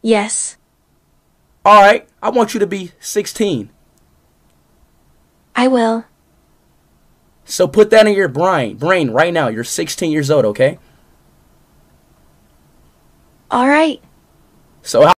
Yes. Alright, I want you to be 16. I will. So put that in your brain right now. You're 16 years old, okay? All right. So